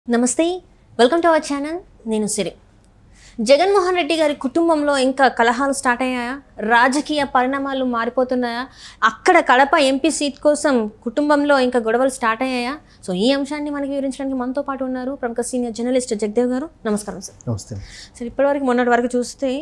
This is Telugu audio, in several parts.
నమస్తే వెల్కమ్ టు అవర్ ఛానల్ నేను సిరి జగన్మోహన్ రెడ్డి గారి కుటుంబంలో ఇంకా కలహాలు స్టార్ట్ అయ్యాయా రాజకీయ పరిణామాలు మారిపోతున్నాయా అక్కడ కడప ఎంపీ సీట్ కోసం కుటుంబంలో ఇంకా గొడవలు స్టార్ట్ అయ్యాయా సో ఈ అంశాన్ని మనకి వివరించడానికి మనతో పాటు ఉన్నారు ప్రముఖ సీనియర్ జర్నలిస్ట్ జగదేవ్ గారు నమస్కారం సార్ నమస్తే సార్ ఇప్పటివరకు మొన్నటి వరకు చూస్తే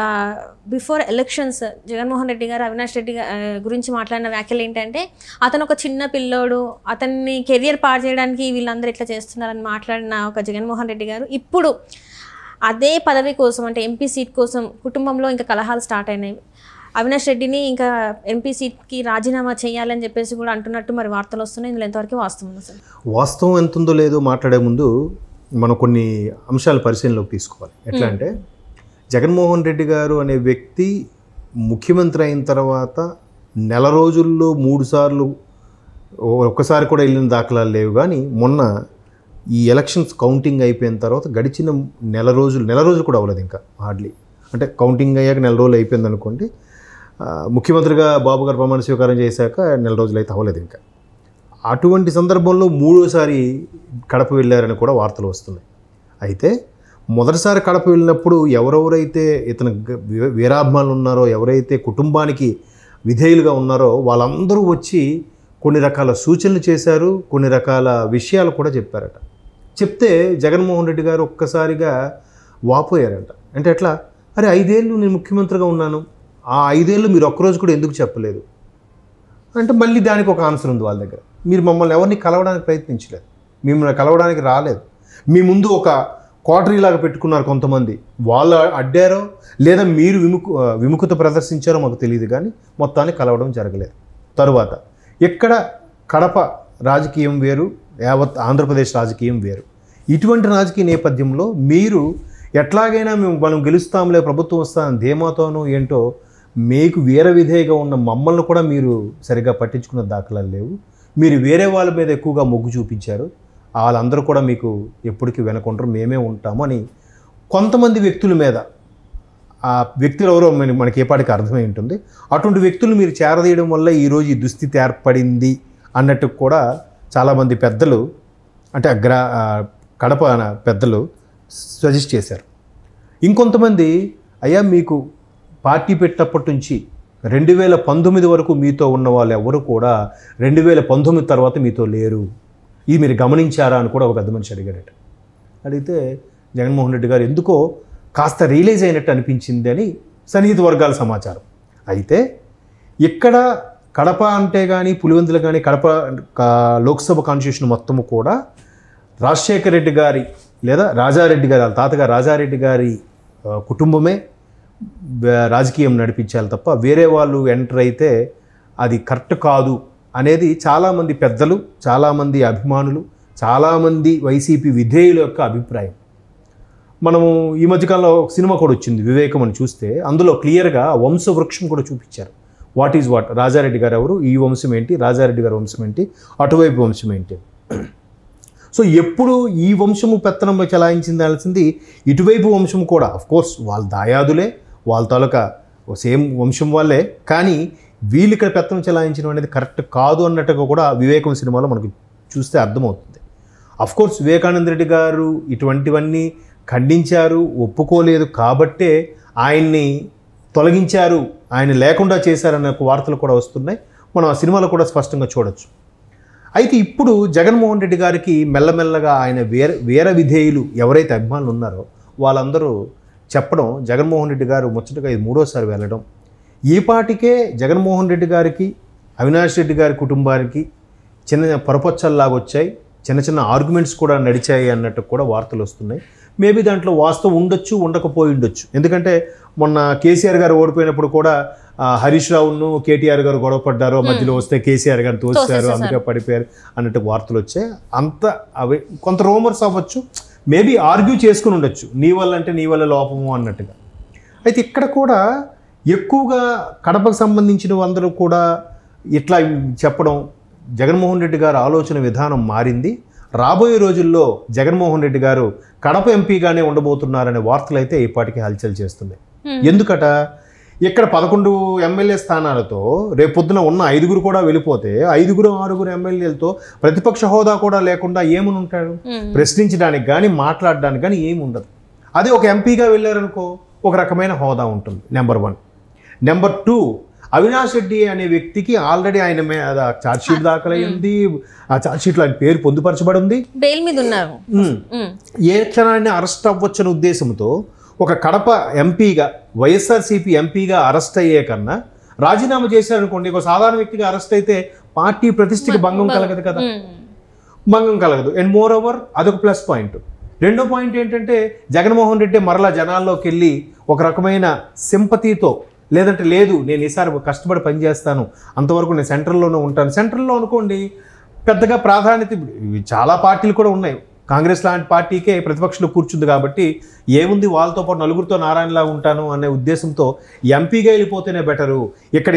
బిఫోర్ ఎలక్షన్స్ జగన్మోహన్ రెడ్డి గారు అవినాష్ రెడ్డి గురించి మాట్లాడిన వ్యాఖ్యలు ఏంటంటే అతను ఒక చిన్న పిల్లోడు అతన్ని కెరియర్ పాడు చేయడానికి వీళ్ళందరూ ఇట్లా చేస్తున్నారని మాట్లాడిన ఒక జగన్మోహన్ రెడ్డి గారు ఇప్పుడు అదే పదవి కోసం అంటే ఎంపీ సీట్ కోసం కుటుంబంలో ఇంకా కలహాలు స్టార్ట్ అయినాయి అవినాష్ రెడ్డిని ఇంకా ఎంపీ సీట్కి రాజీనామా చేయాలని చెప్పేసి కూడా అంటున్నట్టు మరి వార్తలు వస్తున్నాయి ఇందులో ఎంతవరకు వాస్తవం సార్ వాస్తవం ఎంత ఉందో లేదో మాట్లాడే ముందు మనం కొన్ని అంశాలు పరిశీలనలోకి తీసుకోవాలి ఎట్లా అంటే జగన్మోహన్ రెడ్డి గారు అనే వ్యక్తి ముఖ్యమంత్రి అయిన తర్వాత నెల రోజుల్లో 3 సార్లు ఒక్కసారి కూడా వెళ్ళిన దాఖలాలు లేవు కానీ మొన్న ఈ ఎలక్షన్స్ కౌంటింగ్ అయిపోయిన తర్వాత గడిచిన నెల రోజులు కూడా అవ్వలేదు ఇంకా హార్డ్లీ అంటే కౌంటింగ్ అయ్యాక నెల రోజులు అయిపోయింది అనుకోండి ముఖ్యమంత్రిగా బాబు గారు ప్రమాణ స్వీకారం చేశాక నెల రోజులు అయితే అవ్వలేదు ఇంకా అటువంటి సందర్భంలో 3వసారి కడప వెళ్ళారని కూడా వార్తలు వస్తున్నాయి అయితే మొదటిసారి కడప వెళ్ళినప్పుడు ఎవరెవరైతే ఇతను వీరాభిమానులు ఉన్నారో ఎవరైతే కుటుంబానికి విధేయులుగా ఉన్నారో వాళ్ళందరూ వచ్చి కొన్ని రకాల సూచనలు చేశారు కొన్ని రకాల విషయాలు కూడా చెప్పారట చెప్తే జగన్మోహన్ రెడ్డి గారు ఒక్కసారిగా వాపోయారంట అంటే ఎట్లా అరే 5 ఏళ్ళు నేను ముఖ్యమంత్రిగా ఉన్నాను ఆ 5 ఏళ్ళు మీరు ఒక్కరోజు కూడా ఎందుకు చెప్పలేదు అంటే మళ్ళీ దానికి ఒక ఆన్సర్ ఉంది వాళ్ళ దగ్గర మీరు మమ్మల్ని ఎవరిని కలవడానికి ప్రయత్నించలేదు మిమ్మల్ని కలవడానికి రాలేదు మీ ముందు ఒక క్వార్టరీలాగా పెట్టుకున్నారు కొంతమంది వాళ్ళు అడ్డారో లేదా మీరు విముఖత ప్రదర్శించారో మాకు తెలియదు కానీ మొత్తాన్ని కలవడం జరగలేదు తరువాత ఎక్కడ కడప రాజకీయం వేరు యావత్ ఆంధ్రప్రదేశ్ రాజకీయం వేరు ఇటువంటి రాజకీయ నేపథ్యంలో మీరు ఎట్లాగైనా మనం గెలుస్తాంలే ప్రభుత్వం వస్తాను ధీమాతోనో ఏంటో మీకు విధేయగా ఉన్న మమ్మల్ని కూడా మీరు సరిగా పట్టించుకున్న దాఖలాలు లేవు మీరు వేరే వాళ్ళ మీద ఎక్కువగా మొగ్గు చూపించారు వాళ్ళందరూ కూడా మీకు ఎప్పటికీ వెనకుంటారు మేమే ఉంటాము అని కొంతమంది వ్యక్తుల మీద ఆ వ్యక్తులు ఎవరో మనకి ఏపాటికి అర్థమై ఉంటుంది అటువంటి వ్యక్తులు మీరు చేరదీయడం వల్ల ఈరోజు ఈ దుస్థితి ఏర్పడింది అన్నట్టు కూడా చాలామంది పెద్దలు అంటే కడప పెద్దలు సజెస్ట్ చేశారు ఇంకొంతమంది అయ్యా మీకు పార్టీ పెట్టినప్పటి నుంచి 2019 వరకు మీతో ఉన్న వాళ్ళు ఎవరు కూడా 2019 తర్వాత మీతో లేరు ఇది మీరు గమనించారా అని కూడా ఒక పెద్ద మనిషి అడిగాడట అడిగితే జగన్మోహన్ రెడ్డి గారు ఎందుకో కాస్త రియలైజ్ అయినట్టు అనిపించింది అని సన్నిహిత వర్గాల సమాచారం అయితే ఇక్కడ కడప అంటే కానీ పులివెందులు కానీ కడప లోక్సభ కాన్స్టిట్యూషన్ మొత్తము కూడా రాజశేఖర రెడ్డి గారి లేదా రాజారెడ్డి గారి వాళ్ళ తాతగారు రాజారెడ్డి గారి కుటుంబమే రాజకీయం నడిపించాలి తప్ప వేరే వాళ్ళు ఎంటర్ అయితే అది కరెక్ట్ కాదు అనేది చాలామంది పెద్దలు చాలామంది అభిమానులు చాలామంది వైసీపీ విధేయుల యొక్క అభిప్రాయం మనము ఈ మధ్యకాలంలో ఒక సినిమా కూడా వచ్చింది వివేకం అని చూస్తే అందులో క్లియర్గా వంశవృక్షం కూడా చూపించారు వాట్ ఈజ్ వాట్ రాజారెడ్డి గారు ఎవరు ఈ వంశం ఏంటి రాజారెడ్డి గారి వంశం ఏంటి అటువైపు వంశం ఏంటి సో ఎప్పుడు ఈ వంశము పెత్తనం చెలాయించిందాల్సింది ఇటువైపు వంశం కూడా అఫ్కోర్స్ వాళ్ళ దాయాదులే వాళ్ళ తాలూకా సేమ్ వంశం వాళ్ళే కానీ వీళ్ళు ఇక్కడ పెత్తనం చెలాయించడం అనేది కరెక్ట్ కాదు అన్నట్టుగా కూడా వివేకం సినిమాలో మనకు చూస్తే అర్థమవుతుంది అఫ్కోర్స్ వివేకానంద రెడ్డి గారు ఇటువంటివన్నీ ఖండించారు ఒప్పుకోలేదు కాబట్టే ఆయన్ని తొలగించారు ఆయన లేకుండా చేశారన్న వార్తలు కూడా వస్తున్నాయి మనం ఆ సినిమాలో కూడా స్పష్టంగా చూడొచ్చు అయితే ఇప్పుడు జగన్మోహన్ రెడ్డి గారికి మెల్లమెల్లగా ఆయన వేరే విధేయులు ఎవరైతే అభిమానులు ఉన్నారో వాళ్ళందరూ చెప్పడం జగన్మోహన్ రెడ్డి గారు ముచ్చటగా ఇది 3వసారి వెళ్ళడం ఈ పాటికే జగన్మోహన్ రెడ్డి గారికి అవినాష్ రెడ్డి గారి కుటుంబానికి చిన్న పరపచ్చల్లాగా వచ్చాయి చిన్న చిన్న ఆర్గ్యుమెంట్స్ కూడా నడిచాయి అన్నట్టు కూడా వార్తలు వస్తున్నాయి మేబీ దాంట్లో వాస్తవం ఉండొచ్చు ఉండకపోయి ఉండొచ్చు ఎందుకంటే మొన్న కేసీఆర్ గారు ఓడిపోయినప్పుడు కూడా హరీష్ రావును కేటీఆర్ గారు గొడవపడ్డారు మధ్యలో వస్తే కేసీఆర్ గారు తోసారు అందుకే పడిపోయారు అన్నట్టు వార్తలు వచ్చాయి అంత అవి కొంత రూమర్స్ అవ్వచ్చు మేబీ ఆర్గ్యూ చేసుకుని ఉండొచ్చు నీ వల్ల అంటే నీ వల్ల లోపము అన్నట్టుగా అయితే ఇక్కడ కూడా ఎక్కువగా కడపకు సంబంధించిన అందరూ కూడా ఇట్లా చెప్పడం జగన్మోహన్ రెడ్డి గారు ఆలోచన విధానం మారింది రాబోయే రోజుల్లో జగన్మోహన్ రెడ్డి గారు కడప ఎంపీగానే ఉండబోతున్నారనే వార్తలు అయితే ఇప్పటికీ హల్చల్ చేస్తున్నాయి ఎందుకట ఇక్కడ 11 ఎమ్మెల్యే స్థానాలతో రేపొద్దున ఉన్న 5 కూడా వెళ్ళిపోతే 5-6 ఎమ్మెల్యేలతో ప్రతిపక్ష హోదా కూడా లేకుండా ఏమని ఉంటాడు? ప్రశ్నించడానికి కానీ మాట్లాడడానికి కానీ ఏమి ఉండదు. అదే ఒక ఎంపీగా వెళ్ళారనుకో ఒక రకమైన హోదా ఉంటుంది. నెంబర్ 1. నెంబర్ 2, అవినాష్ రెడ్డి అనే వ్యక్తికి ఆల్రెడీ ఆయన మీద ఛార్జ్షీట్ దాఖలైంది. ఆ ఛార్జ్షీట్లో ఆయన పేరు పొందుపరచబడి ఉంది, బెయిల్ మీద ఉన్నారు. ఏ క్షణాన్ని అరెస్ట్ అవ్వచ్చని ఉద్దేశంతో ఒక కడప ఎంపీగా, వైఎస్ఆర్సీపీ ఎంపీగా అరెస్ట్ అయ్యే కన్నా రాజీనామా చేశారనుకోండి, ఒక సాధారణ వ్యక్తిగా అరెస్ట్ అయితే పార్టీ ప్రతిష్టకి భంగం కలగదు కదా, భంగం కలగదు. అండ్ మోర్ ఓవర్ అదొక ప్లస్ పాయింట్. రెండో పాయింట్ ఏంటంటే జగన్మోహన్ రెడ్డి మరలా జనాల్లోకి వెళ్ళి ఒక రకమైన సింపతితో, లేదంటే లేదు నేను ఈసారి కష్టపడి పనిచేస్తాను, అంతవరకు నేను సెంట్రల్లోనే ఉంటాను. సెంట్రల్లో అనుకోండి పెద్దగా ప్రాధాన్యత చాలా పార్టీలు కూడా ఉన్నాయి. కాంగ్రెస్ లాంటి పార్టీకే ప్రతిపక్షంలో కూర్చుంది కాబట్టి ఏముంది వాళ్ళతో పాటు నలుగురితో నారాయణలా ఉంటాను అనే ఉద్దేశంతో ఎంపీగా వెళ్ళిపోతేనే బెటరు. ఇక్కడ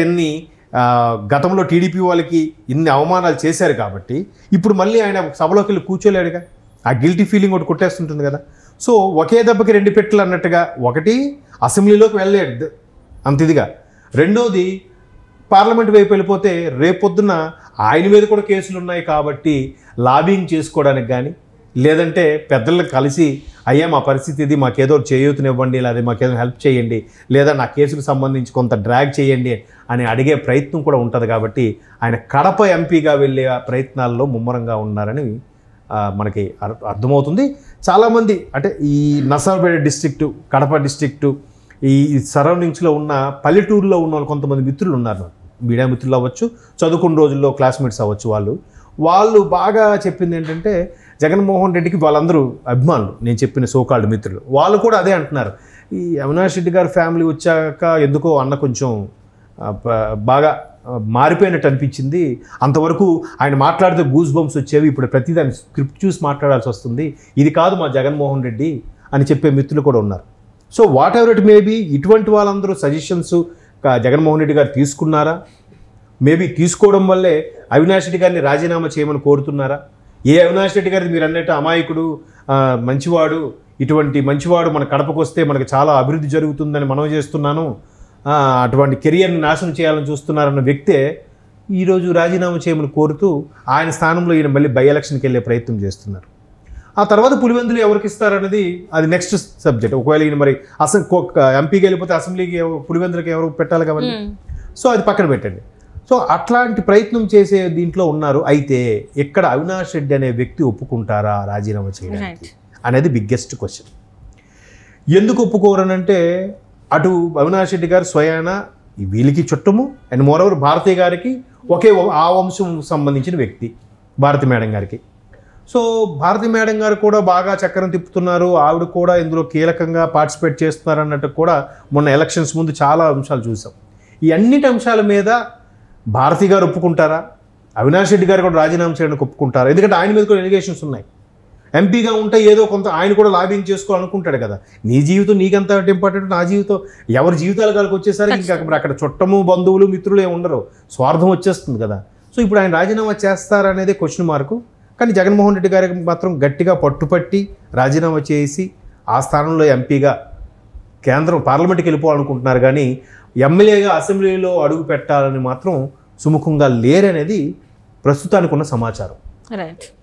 గతంలో టీడీపీ వాళ్ళకి ఇన్ని అవమానాలు చేశారు కాబట్టి ఇప్పుడు మళ్ళీ ఆయన సభలోకి వెళ్ళి కూర్చోలేడుగా. ఆ గిల్టీ ఫీలింగ్ ఒకటి కొట్టేస్తుంటుంది కదా. సో ఒకే దెబ్బకి 2 పెట్టెలు అన్నట్టుగా, ఒకటి అసెంబ్లీలోకి వెళ్ళలేడు అంత ఇదిగా, రెండోది పార్లమెంట్ వైపు వెళ్ళిపోతే రేపొద్దున ఆయన మీద కూడా కేసులు ఉన్నాయి కాబట్టి లాబింగ్ చేసుకోవడానికి కానీ, లేదంటే పెద్దలను కలిసి అయ్యా మా పరిస్థితి ఇది, మాకేదో చేయూతనివ్వండి, లేదా మాకేదో హెల్ప్ చేయండి, లేదా నా కేసుకు సంబంధించి కొంత డ్రాగ్ చేయండి అని అడిగే ప్రయత్నం కూడా ఉంటుంది. కాబట్టి ఆయన కడప ఎంపీగా వెళ్ళే ప్రయత్నాల్లో ముమ్మరంగా ఉన్నారని మనకి అర్థమవుతుంది. చాలామంది అంటే ఈ నర్సాపేట డిస్ట్రిక్టు, కడప డిస్ట్రిక్టు, ఈ సరౌండింగ్స్లో ఉన్న పల్లెటూరులో ఉన్న వాళ్ళు కొంతమంది మిత్రులు ఉన్నారు, మీడియా మిత్రులు అవ్వచ్చు, చదువుకున్న రోజుల్లో క్లాస్మేట్స్ అవ్వచ్చు. వాళ్ళు బాగా చెప్పింది ఏంటంటే జగన్మోహన్ రెడ్డికి వాళ్ళందరూ అభిమానులు, నేను చెప్పిన సోకాల్డ్ మిత్రులు, వాళ్ళు కూడా అదే అంటున్నారు. ఈ అవినాష్ రెడ్డి గారి ఫ్యామిలీ వచ్చాక ఎందుకో అన్న కొంచెం బాగా మారిపోయినట్టు అనిపించింది. అంతవరకు ఆయన మాట్లాడితే గూస్ బంప్స్ వచ్చేవి, ఇప్పుడు ప్రతిదాని స్క్రిప్ట్ చూసి మాట్లాడాల్సి వస్తుంది, ఇది కాదు మా జగన్మోహన్ రెడ్డి అని చెప్పే మిత్రులు కూడా ఉన్నారు. So whatever it maybe, ఇటువంటి వాళ్ళందరూ సజెషన్స్ జగన్మోహన్ రెడ్డి గారు తీసుకున్నారా? మేబీ తీసుకోవడం వల్లే అవినాష్ రెడ్డి గారిని రాజీనామా చేయమని కోరుతున్నారా? ఏ అవినాష్ రెడ్డి గారిని మీరు అన్నట్టు అమాయకుడు, మంచివాడు, ఇటువంటి మంచివాడు మన కడపకు వస్తే మనకు చాలా అభివృద్ధి జరుగుతుందని మనవి చేస్తున్నాను, అటువంటి కెరియర్ని నాశనం చేయాలని చూస్తున్నారన్న వ్యక్తే ఈరోజు రాజీనామా చేయమని కోరుతూ ఆయన స్థానంలో ఈయన మళ్ళీ బై ఎలక్షన్కి వెళ్ళే ప్రయత్నం చేస్తున్నారు. ఆ తర్వాత పులివెందులు ఎవరికి ఇస్తారనేది అది నెక్స్ట్ సబ్జెక్ట్. ఒకవేళ ఈయన మరి ఎంపీకి వెళ్ళిపోతే అసెంబ్లీకి పులివెందులకి ఎవరు పెట్టాలి కాబట్టి, సో అది పక్కన పెట్టండి. సో అట్లాంటి ప్రయత్నం చేసే దీంట్లో ఉన్నారు. అయితే ఇక్కడ అవినాష్ రెడ్డి అనే వ్యక్తి ఒప్పుకుంటారా రాజీనామా చేయడానికి అనేది బిగ్గెస్ట్ క్వశ్చన్. ఎందుకు ఒప్పుకోరనంటే అటు అవినాష్ రెడ్డి గారు స్వయాన వీళ్ళకి చుట్టము, అండ్ మోరవర్ భారతి గారికి ఒకే ఆ వంశం సంబంధించిన వ్యక్తి భారతి మేడం గారికి. సో భారతి మేడం గారు కూడా బాగా చక్రం తిప్పుతున్నారు, ఆవిడ కూడా ఇందులో కీలకంగా పార్టిసిపేట్ చేస్తున్నారు అన్నట్టు కూడా మొన్న ఎలక్షన్స్ ముందు చాలా అంశాలు చూసాం. ఈ అన్నిటి అంశాల మీద భారతి గారు ఒప్పుకుంటారా, అవినాష్ రెడ్డి గారు కూడా రాజీనామా చేయడానికి ఒప్పుకుంటారా? ఎందుకంటే ఆయన మీద కూడా ఎలిగేషన్స్ ఉన్నాయి. ఎంపీగా ఉంటే ఏదో కొంత ఆయన కూడా లాబింగ్ చేసుకోవాలనుకుంటాడు కదా. నీ జీవితం నీకెంత ఇంపార్టెంట్, నా జీవితం, ఎవరి జీవితాల కాడికి వచ్చేసరికి ఇంకా అక్కడ చుట్టము బంధువులు మిత్రులు ఏమి ఉండరు, స్వార్థం వచ్చేస్తుంది కదా. సో ఇప్పుడు ఆయన రాజీనామా చేస్తారనేది క్వశ్చన్ మార్కు. కానీ జగన్మోహన్ రెడ్డి గారికి మాత్రం గట్టిగా పట్టుపట్టి రాజీనామా చేసి ఆ స్థానంలో ఎంపీగా కేంద్రం పార్లమెంట్కి వెళ్ళిపోవాలనుకుంటున్నారు. కానీ ఎమ్మెల్యేగా అసెంబ్లీలో అడుగు పెట్టాలని మాత్రం సుముఖంగా లేరనేది ప్రస్తుతానికి ఉన్న సమాచారం. రైట్.